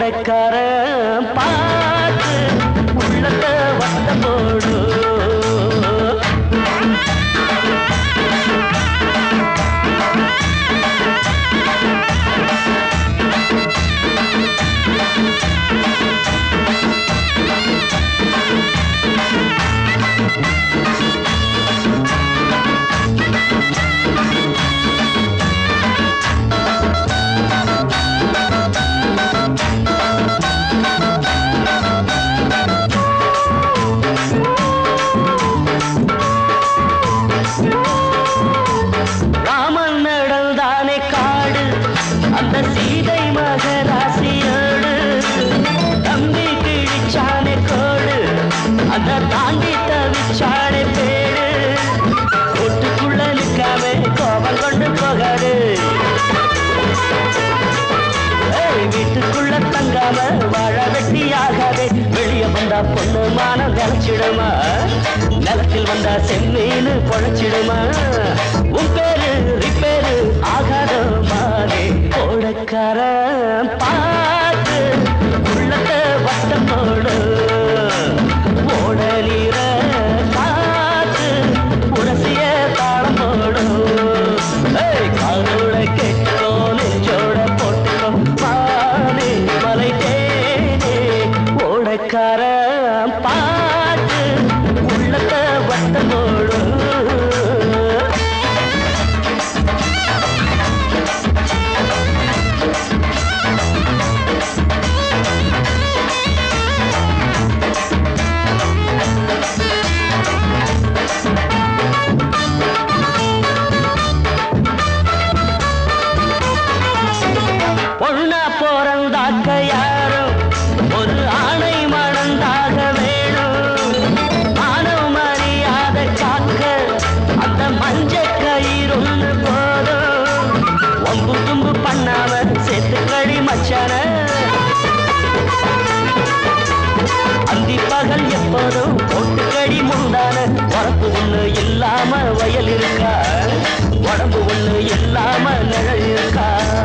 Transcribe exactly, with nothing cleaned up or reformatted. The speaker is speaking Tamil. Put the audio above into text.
ஓடக்கார பாட்டு உள்ளத்தை வந்த போடு தாண்டி தவிச்சாடே பேரு ஒட்டுக்குள்ள நிற்காம கோபம் கொண்டு போகாது வீட்டுக்குள்ள தங்காம வாழ வெட்டி ஆகாதே வெளியே வந்தா பொண்ணு மானம் நிலச்சிடுமா நிலத்தில் வந்தா செம்மீனு பொழைச்சிடுமா உன் பேரு ரிப்பேரு ஆகாத மானே ஓடக்கார பாட்டு உள்ளத்தை வட்டம் போடு ஓட நீர காத்து உரசிய தாளம் போடும் காலோட கேட்டோ நெஞ்சோட போட்டுக்கோ பானே மலை தேனே ஓடக்கார பாட்டு உள்ளத்தை வட்டம் போடும் அந்தி பகல் எப்போதும் போட்டுக்கடி முந்தான உடம்பு ஒண்ணு இல்லாம வயல் இருக்கா உடம்பு ஒண்ணு இல்லாம நிழல் இருக்கா